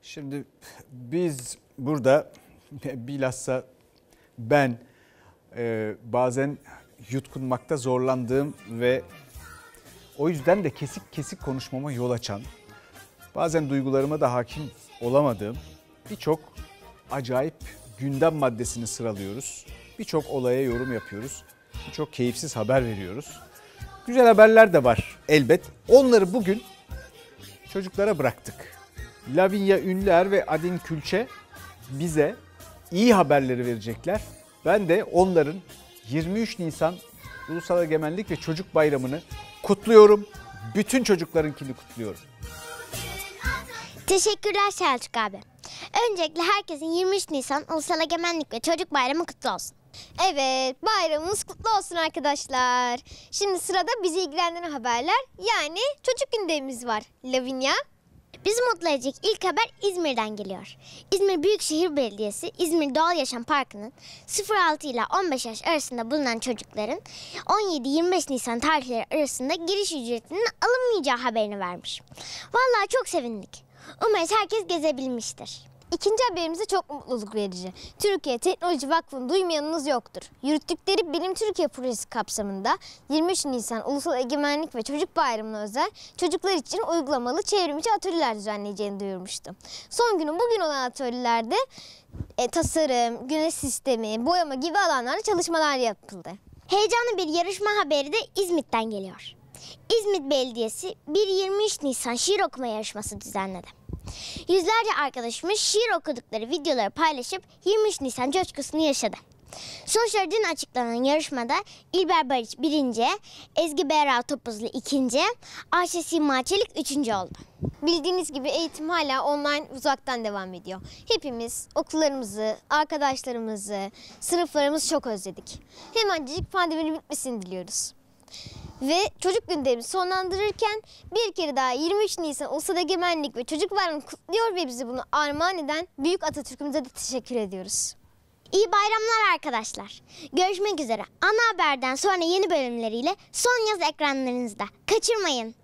Şimdi biz burada bilhassa ben bazen yutkunmakta zorlandığım ve o yüzden de kesik kesik konuşmama yol açan, bazen duygularıma da hakim olamadığım birçok acayip gündem maddesini sıralıyoruz. Birçok olaya yorum yapıyoruz. Birçok keyifsiz haber veriyoruz. Güzel haberler de var elbet. Onları bugün çocuklara bıraktık. Lavinia Ünlüer ve Adin Külçe bize iyi haberleri verecekler. Ben de onların 23 Nisan Ulusal Egemenlik ve Çocuk Bayramı'nı kutluyorum. Bütün çocuklarınkini kutluyorum. Teşekkürler Selçuk abi. Öncelikle herkesin 23 Nisan Ulusal Egemenlik ve Çocuk Bayramı kutlu olsun. Evet, bayramımız kutlu olsun arkadaşlar. Şimdi sırada bizi ilgilendiren haberler, yani çocuk gündemimiz var. Lavinia. Bizi mutlu edecek ilk haber İzmir'den geliyor. İzmir Büyükşehir Belediyesi İzmir Doğal Yaşam Parkı'nın 0-6 ile 15 yaş arasında bulunan çocukların 17-25 Nisan tarihleri arasında giriş ücretinin alınmayacağı haberini vermiş. Vallahi çok sevindik. Umarız herkes gezebilmiştir. İkinci haberimiz de çok mutluluk verici. Türkiye Teknoloji Vakfı'nı duymayanınız yoktur. Yürüttükleri Bilim Türkiye projesi kapsamında 23 Nisan Ulusal Egemenlik ve Çocuk Bayramı'na özel çocuklar için uygulamalı çevrimiçi atölyeler düzenleyeceğini duyurmuştu. Son günü bugün olan atölyelerde tasarım, güneş sistemi, boyama gibi alanlarda çalışmalar yapıldı. Heyecanlı bir yarışma haberi de İzmit'ten geliyor. İzmit Belediyesi bir 23 Nisan şiir okuma yarışması düzenledi. Yüzlerce arkadaşımız şiir okudukları videoları paylaşıp 23 Nisan coşkusunu yaşadı. Sonuçları dün açıklanan yarışmada İlber Barış 1. Ezgi Berra Topuzlu 2. Ayşe Sima Çelik 3. oldu. Bildiğiniz gibi eğitim hala online, uzaktan devam ediyor. Hepimiz okullarımızı, arkadaşlarımızı, sınıflarımızı çok özledik. Hemencik pandeminin bitmesini diliyoruz. Ve çocuk gündemini sonlandırırken bir kere daha 23 Nisan Ulusal Egemenlik ve Çocuk Bayramı'nı kutluyor ve bizi bunu armağan eden Büyük Atatürk'ümüze de teşekkür ediyoruz. İyi bayramlar arkadaşlar. Görüşmek üzere. Ana Haber'den sonra yeni bölümleriyle son yaz ekranlarınızda. Kaçırmayın.